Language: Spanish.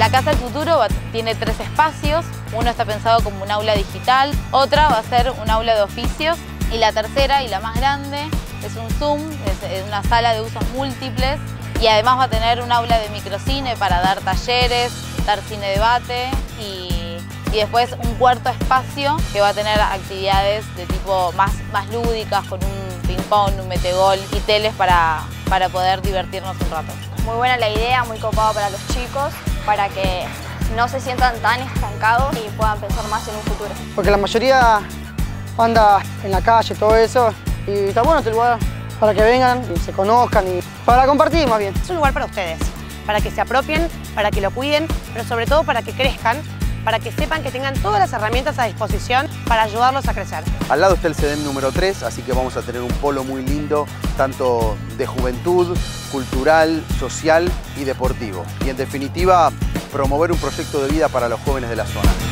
La Casa del Futuro tiene 3 espacios. Uno está pensado como un aula digital, otra va a ser un aula de oficios y la tercera y la más grande es un Zoom, es una sala de usos múltiples y además va a tener un aula de microcine para dar talleres, dar cine debate y después un cuarto espacio que va a tener actividades de tipo más lúdicas con un ping-pong, un metegol y teles para poder divertirnos un rato. Muy buena la idea, muy copado para los chicos, para que no se sientan tan estancados y puedan pensar más en un futuro. Porque la mayoría anda en la calle, todo eso, y está bueno este lugar para que vengan y se conozcan y para compartir más bien. Es un lugar para ustedes, para que se apropien, para que lo cuiden, pero sobre todo para que crezcan, para que sepan que tengan todas las herramientas a disposición para ayudarlos a crecer. Al lado está el CEDEM número 3, así que vamos a tener un polo muy lindo, tanto de juventud, cultural, social y deportivo. Y en definitiva, promover un proyecto de vida para los jóvenes de la zona.